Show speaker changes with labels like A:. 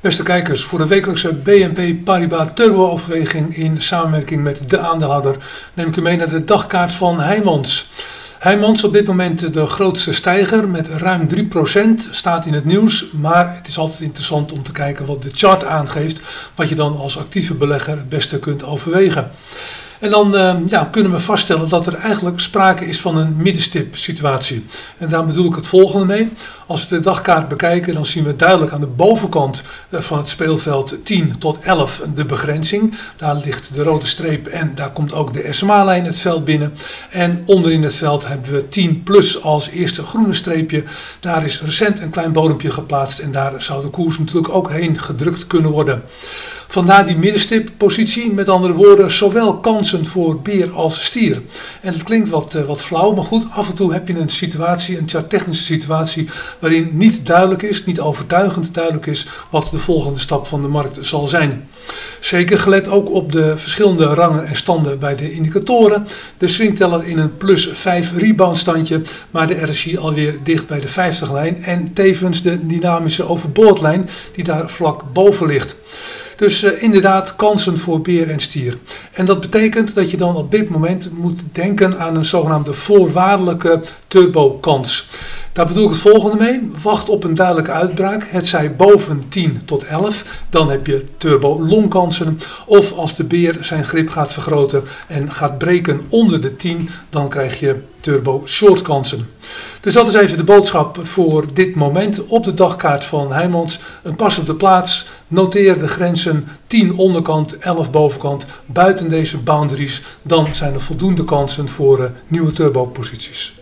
A: Beste kijkers, voor de wekelijkse BNP Paribas Turbo-overweging in samenwerking met de aandeelhouder neem ik u mee naar de dagkaart van Heijmans. Heijmans op dit moment de grootste stijger met ruim 3%, staat in het nieuws, maar het is altijd interessant om te kijken wat de chart aangeeft, wat je dan als actieve belegger het beste kunt overwegen. En dan kunnen we vaststellen dat er eigenlijk sprake is van een middenstip situatie. En daar bedoel ik het volgende mee. Als we de dagkaart bekijken, dan zien we duidelijk aan de bovenkant van het speelveld 10 tot 11 de begrenzing. Daar ligt de rode streep en daar komt ook de SMA-lijn het veld binnen. En onderin het veld hebben we 10 plus als eerste groene streepje. Daar is recent een klein bodempje geplaatst en daar zou de koers natuurlijk ook heen gedrukt kunnen worden. Vandaar die middenstippositie, met andere woorden, zowel kansen voor beer als stier. En het klinkt wat flauw, maar goed, af en toe heb je een situatie, een charttechnische situatie, waarin niet duidelijk is, niet overtuigend duidelijk is, wat de volgende stap van de markt zal zijn. Zeker gelet ook op de verschillende rangen en standen bij de indicatoren. De swingteller in een plus 5 rebound standje, maar de RSI alweer dicht bij de 50-lijn en tevens de dynamische overboordlijn die daar vlak boven ligt. Dus inderdaad kansen voor beer en stier. En dat betekent dat je dan op dit moment moet denken aan een zogenaamde voorwaardelijke turbokans. Daar bedoel ik het volgende mee. Wacht op een duidelijke uitbraak. Het zij boven 10 tot 11. Dan heb je turbo long kansen. Of als de beer zijn grip gaat vergroten en gaat breken onder de 10. Dan krijg je turbo short kansen. Dus dat is even de boodschap voor dit moment op de dagkaart van Heijmans. Een pas op de plaats. Noteer de grenzen 10 onderkant, 11 bovenkant. Buiten deze boundaries dan zijn er voldoende kansen voor nieuwe turbo posities.